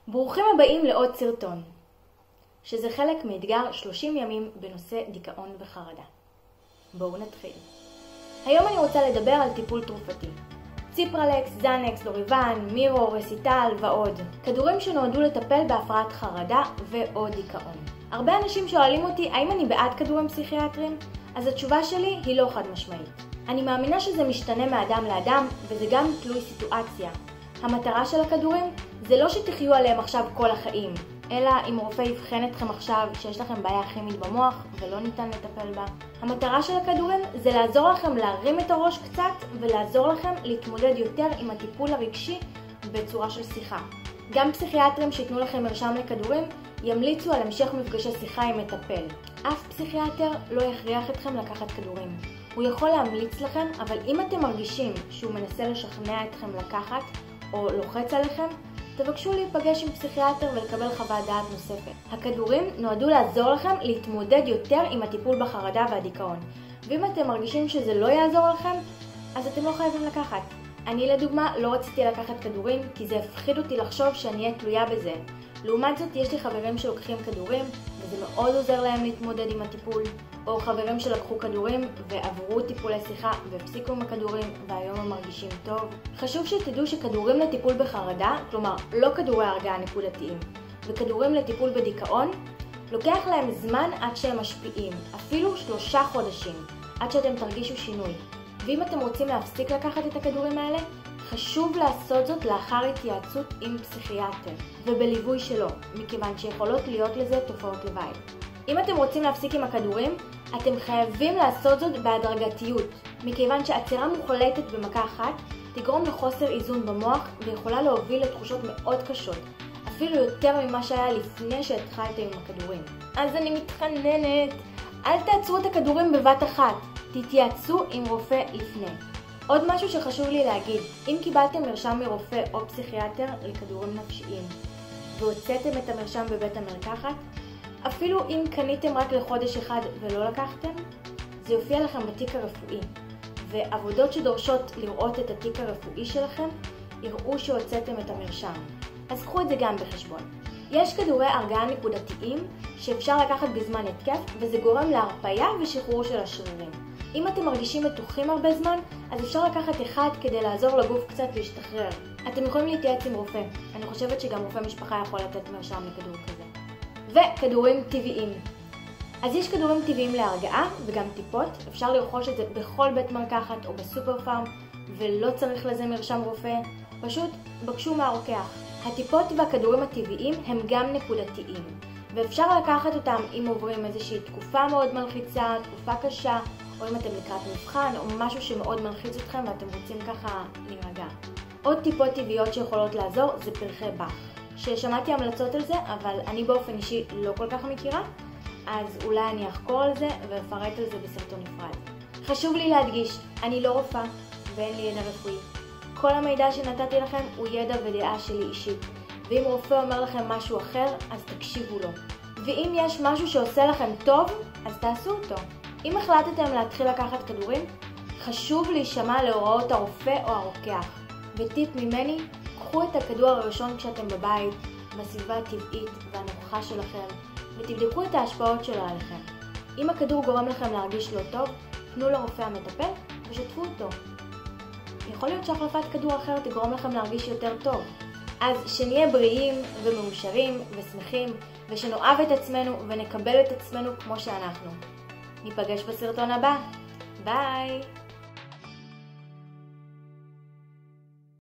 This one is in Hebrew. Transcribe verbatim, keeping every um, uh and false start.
ברוכים הבאים לעוד סרטון, שזה חלק מאתגר שלושים ימים בנושא דיכאון וחרדה. בואו נתחיל. היום אני רוצה לדבר על טיפול תרופתי. ציפרלקס, זנקס, לוריבן, מירו, רסיטל ועוד. כדורים שנועדו לטפל בהפרעת חרדה ועוד דיכאון. הרבה אנשים שואלים אותי האם אני בעד כדורים פסיכיאטריים? אז התשובה שלי היא לא חד משמעית. אני מאמינה שזה משתנה מאדם לאדם וזה גם תלוי סיטואציה. המטרה של הכדורים זה לא שתחיו עליהם עכשיו כל החיים, אלא אם רופא יבחן אתכם עכשיו שיש לכם בעיה כימית במוח ולא ניתן לטפל בה. המטרה של הכדורים זה לעזור לכם להרים את הראש קצת ולעזור לכם להתמודד יותר עם הטיפול הרגשי בצורה של שיחה. גם פסיכיאטרים שיתנו לכם מרשם לכדורים ימליצו על המשך מפגשי שיחה עם מטפל. אף פסיכיאטר לא יכריח אתכם לקחת כדורים. הוא יכול להמליץ לכם, אבל אם אתם מרגישים שהוא מנסה לשכנע אתכם לקחת או לוחץ עליכם, תבקשו להיפגש עם פסיכיאטר ולקבל חוות דעת נוספת. הכדורים נועדו לעזור לכם להתמודד יותר עם הטיפול בחרדה והדיכאון. ואם אתם מרגישים שזה לא יעזור לכם, אז אתם לא חייבים לקחת. אני לדוגמה לא רציתי לקחת כדורים כי זה הפחיד אותי לחשוב שאני אהיה תלויה בזה. לעומת זאת יש לי חברים שלוקחים כדורים וזה מאוד עוזר להם להתמודד עם הטיפול, או חברים שלקחו כדורים ועברו טיפולי שיחה והפסיקו עם הכדורים והיום הם מרגישים טוב. חשוב שתדעו שכדורים לטיפול בחרדה, כלומר לא כדורי הרגעה נקודתיים, וכדורים לטיפול בדיכאון, לוקח להם זמן עד שהם משפיעים, אפילו שלושה חודשים, עד שאתם תרגישו שינוי. ואם אתם רוצים להפסיק לקחת את הכדורים האלה, חשוב לעשות זאת לאחר התייעצות עם פסיכיאטר ובליווי שלו, מכיוון שיכולות להיות לזה תופעות לוואי. אם אתם רוצים להפסיק עם הכדורים, אתם חייבים לעשות זאת בהדרגתיות, מכיוון שעצירה מוחלטת במכה אחת תגרום לחוסר איזון במוח ויכולה להוביל לתחושות מאוד קשות, אפילו יותר ממה שהיה לפני שהתחלתם עם הכדורים. אז אני מתחננת, אל תעצרו את הכדורים בבת אחת, תתייעצו עם רופא לפני. עוד משהו שחשוב לי להגיד, אם קיבלתם מרשם מרופא או פסיכיאטר לכדורים נפשיים והוצאתם את המרשם בבית המרקחת, אפילו אם קניתם רק לחודש אחד ולא לקחתם, זה יופיע לכם בתיק הרפואי, ועבודות שדורשות לראות את התיק הרפואי שלכם יראו שהוצאתם את המרשם. אז קחו את זה גם בחשבון. יש כדורי הרגעה נקודתיים שאפשר לקחת בזמן התקף וזה גורם להרפאיה ושחרור של השרירים. אם אתם מרגישים מתוחים הרבה זמן, אז אפשר לקחת אחד כדי לעזור לגוף קצת להשתחרר. אתם יכולים להתייעץ עם רופא. אני חושבת שגם רופא משפחה יכול לתת מרשם לכדור כזה. וכדורים טבעיים. אז יש כדורים טבעיים להרגעה וגם טיפות. אפשר לרכוש את זה בכל בית מרקחת או בסופר פארם ולא צריך לזה מרשם רופא. פשוט בקשו מהרוקח. הטיפות והכדורים הטבעיים הם גם נקודתיים. ואפשר לקחת אותם אם עוברים איזושהי תקופה מאוד מלחיצה, תקופה קשה, או אם אתם לקראת מבחן או משהו שמאוד מלחיץ אתכם ואתם רוצים ככה להירגע. עוד טיפות טבעיות שיכולות לעזור זה פרחי באך. ששמעתי המלצות על זה, אבל אני באופן אישי לא כל כך מכירה, אז אולי אני אחקור על זה ואפרט על זה בסרטון נפרד. חשוב לי להדגיש, אני לא רופאה ואין לי ידע רפואי. כל המידע שנתתי לכם הוא ידע ודעה שלי אישית, ואם רופא אומר לכם משהו אחר, אז תקשיבו לו. ואם יש משהו שעושה לכם טוב, אז תעשו אותו. אם החלטתם להתחיל לקחת כדורים, חשוב להישמע להוראות הרופא או הרוקח. וטיפ ממני, קחו את הכדור הראשון כשאתם בבית, בסביבה הטבעית והנוחה שלכם, ותבדקו את ההשפעות שלו עליכם. אם הכדור גורם לכם להרגיש לא טוב, פנו לרופא המטפל ושתפו אותו. יכול להיות שהחלפת כדור אחר תגרום לכם להרגיש יותר טוב. אז שנהיה בריאים ומאושרים ושמחים, ושנאהב את עצמנו ונקבל את עצמנו כמו שאנחנו. ניפגש בסרטון הבא. ביי!